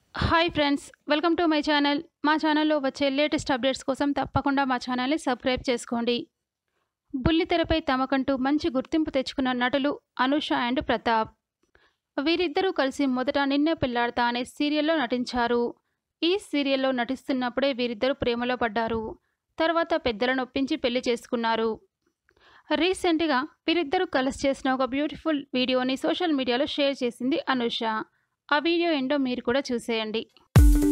Hi friends, welcome to my channel. మా ఛానల్లో వచ్చే లేటెస్ట్ అప్డేట్స్ కోసం తప్పకుండా మా ఛానల్ని సబ్స్క్రైబ్ చేసుకోండి. బుల్లితెరపై తమకంటూ మంచి గుర్తింపు తెచ్చుకున్న నటులు అనూష అండ్ ప్రతాప్. వీరిద్దరూ కలిసి మొదట నిన్నే పెళ్లాడతా అనే సీరియల్లో నటించారు. ఈ సీరియల్లో నటిస్తున్నప్పుడే వీరిద్దరూ ప్రేమలో పడ్డారు. తర్వాత పెద్దలను ఒప్పించి పెళ్లి చేసుకున్నారు. రీసెంట్గా వీరిద్దరూ కలిసి చేసిన ఒక బ్యూటిఫుల్ వీడియోని సోషల్ మీడియాలో షేర్ చేసింది అనూష. ఆ వీడియో ఏంటో మీరు కూడా చూసేయండి.